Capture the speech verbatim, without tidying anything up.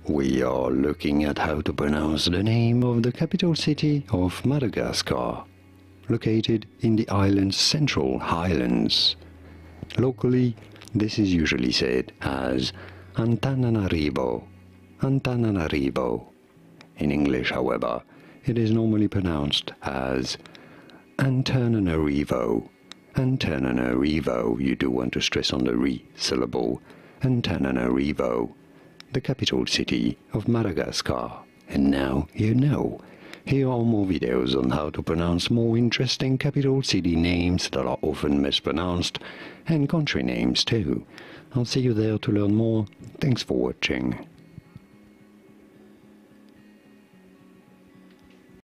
we are looking at how to pronounce the name of the capital city of Madagascar, located in the island's central highlands. Locally, this is usually said as Antananarivo, Antananarivo. In English, however, it is normally pronounced as Antananarivo, Antananarivo. You do want to stress on the re syllable, Antananarivo, the capital city of Madagascar. And now you know. Here are more videos on how to pronounce more interesting capital city names that are often mispronounced, and country names too. I'll see you there to learn more. Thanks for watching.